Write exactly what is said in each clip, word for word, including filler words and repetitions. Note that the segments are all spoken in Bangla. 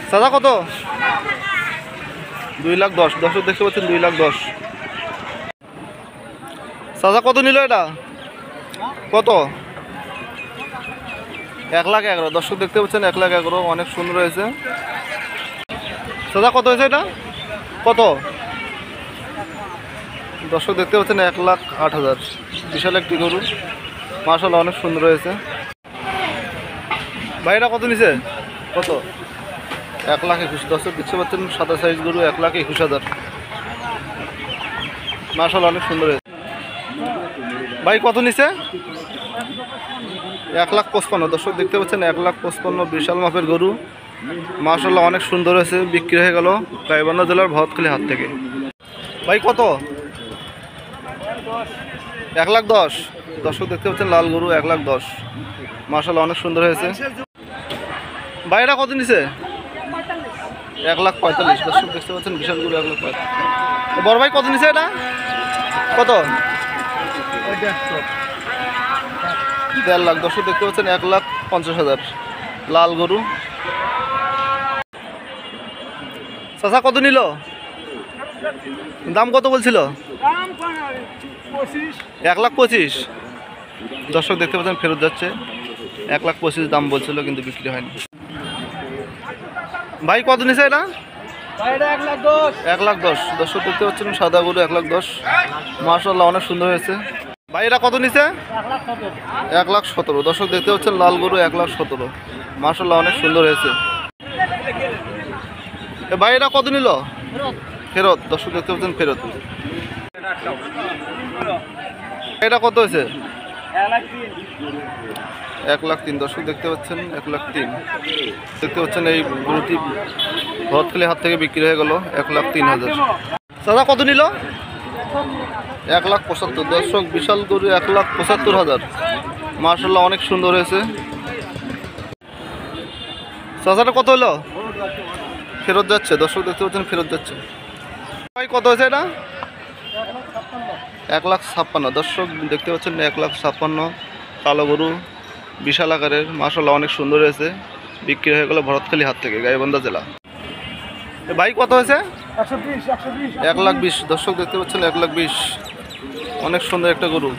চাচা কত? দুই লাখ দশ। দর্শক দেখতে পাচ্ছেন দুই লাখ দশ। চাচা কত নিল এটা? কত? এক লাখ এগারো। দর্শক দেখতে পাচ্ছেন এক লাখ এগারো, অনেক সুন্দর হয়েছে। চাচা কত হয়েছে এটা? কত? দর্শক দেখতে পাচ্ছেন এক লাখ আট হাজার। বিশাল একটি গরু, মাশাআল্লাহ অনেক সুন্দর হয়েছে। ভাইরা কত নিছে? কত? এক লাখ একুশ। দর্শক দেখতে পাচ্ছেন সাদা সাইজ গরু, এক লাখ একুশ হাজার। মাশাআল্লাহ অনেক সুন্দর হয়েছে। ভাই কত নিছে? এক লাখ পঁচপান্ন। দর্শক দেখতে পাচ্ছেন এক লাখ পঁচপান্ন, বিশাল মাপের গরু, মাশাআল্লাহ অনেক সুন্দর হয়েছে। বিক্রি হয়ে গেল গাইবান্ধা জেলার ভরতখালী হাট থেকে। ভাই কত? এক লাখ দশ। দর্শক দেখতে পাচ্ছেন লাল গরু, এক লাখ দশ, মাশাআল্লাহ অনেক সুন্দর হয়েছে। ভাইরা কত নিছে? এক লাখ পঁয়তাল্লিশ। দর্শক দেখতে পাচ্ছেন বিশাল গরু, এক লাখ পঁয়তাল্লিশ। বড় ভাই কত নিছে এটা? কত? দেড় লাখ। দর্শক দেখতে পাচ্ছেন এক লাখ পঞ্চাশ হাজার, লাল গরু। চাচা কত নিল? দাম কত বলছিল? এক লাখ পঁচিশ। দর্শক দেখতে পাচ্ছেন ফেরত যাচ্ছে, এক লাখ পঁচিশ দাম বলছিল কিন্তু বিক্রি হয়নি। ভাই কত নিছে এটা? এক লাখ দশ। দর্শক দেখতে পাচ্ছেন সাদা গরু, এক লাখ দশ, মাশাআল্লাহ অনেক সুন্দর হয়েছে। ভাই এরা কত নিছে? এক লাখ সতেরো। দর্শক দেখতে পাচ্ছেন লাল গরু, এক লাখ সতেরো, মাশাআল্লাহ অনেক সুন্দর হয়েছে। ভাই এরা কত নিল? ফেরত। দর্শক দেখতে পাচ্ছেন ফেরত। এটা কত হয়েছে? এক লাখ তিন। দর্শক দেখতে পাচ্ছেন এক লাখ তিন। দেখতে পাচ্ছেন এই গরুটি ভরতখালী হাট থেকে বিক্রি হয়ে গেল এক লাখ তিন হাজার। দাদা কত নিল? এক লাখ পঁচাত্তর। দর্শক বিশাল গরু, এক লাখ পঁচাত্তর হাজার, মাশাআল্লাহ অনেক সুন্দর হয়েছে। চাচাটা কত হলো? ফেরত যাচ্ছে। দর্শক দেখতে পাচ্ছেন ফেরত যাচ্ছে। ভাই কত হয়েছে এটা? এক লাখ ছাপ্পান্ন। দর্শক দেখতে পাচ্ছেন এক লাখ ছাপ্পান্ন, কালো গরু, বিশাল আকারের, মাশাআল্লাহ অনেক সুন্দর হয়েছে। বিক্রি হয়ে গেল ভরতখালী হাট থেকে গাইবান্ধা জেলা। ভাই কত হয়েছে? এক লাখ বিশ। দর্শক দেখতে পাচ্ছেন এক লাখ বিশ, অনেক সুন্দর একটা গরু।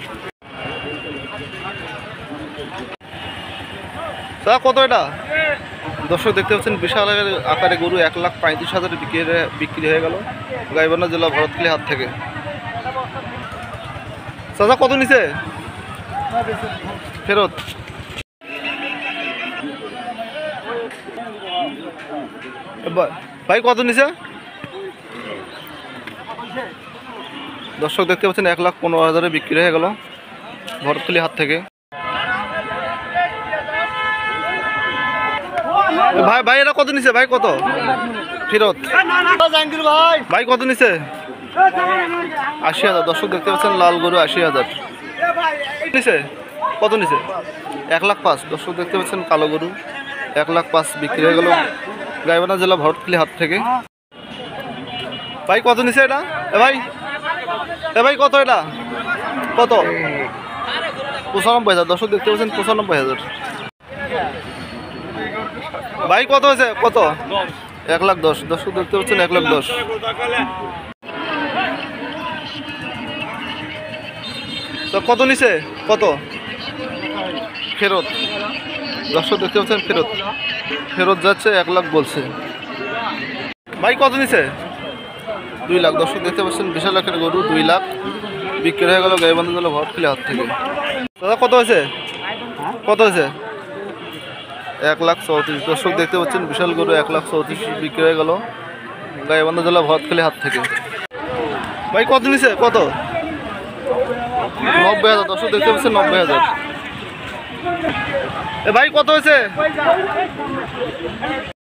তা কত এটা? দর্শক দেখতে পাচ্ছেন বিশাল আকারে গরু, এক লাখ পঁয়ত্রিশ হাজারে বিক্রি বিক্রি হয়ে গেল গাইবান্ধা জেলা ভরতখালী হাট থেকে। চাচা কত নিছে? ফেরত। ভাই কত নিছে? দর্শক দেখতে পাচ্ছেন এক লাখ পনেরো হাজারে বিক্রি হয়ে গেল ভরতখালী হাট থেকে। ভাই ভাই এরা কত নিছে? ভাই কত? ফেরত। ভাই কত নিছে? আশি হাজার। দর্শক দেখতে পাচ্ছেন লাল গরু, আশি হাজার নিছে। কত নিছে? এক লাখ পাঁচ। দর্শক দেখতে পাচ্ছেন কালো গরু, এক লাখ পাঁচ, বিক্রি হয়ে গেল গাইবান্ধা জেলা ভরতখালী হাট থেকে। ভাই কত নিছে এটা? এ ভাই এ ভাই কত এটা? কত? পঁচানব্বই হাজার। দর্শক দেখতে পাচ্ছেন পঁচানব্বই হাজার। ভাই কত হয়েছে? কত? এক লাখ দশ। দর্শক দেখতে পাচ্ছেন এক লাখ দশ। তো কত নিছে? কত? ফেরত। দর্শক দেখতে পাচ্ছেন ফেরত। ফেরত যাচ্ছে, এক লাখ বলছে। ভাই কত নিছে? দুই লাখ। দর্শক দেখতে পাচ্ছেন বিশাল লাখের গরু, দুই লাখ, বিক্রি হয়ে গেল গাইবান্ধা জেলা ভরতখালী হাট থেকে। দাদা কত হয়েছে? কত হয়েছে? এক লাখ চৌত্রিশ। দর্শক দেখতে পাচ্ছেন বিশাল গরু, এক লাখ চৌত্রিশ, বিক্রি হয়ে গেল গাইবান্ধা জেলা ভরতখালী হাট থেকে। ভাই কত নিছে? কত? নব্বই হাজার। দর্শক দেখতে পাচ্ছেন নব্বই হাজার। এ ভাই কত হয়েছে?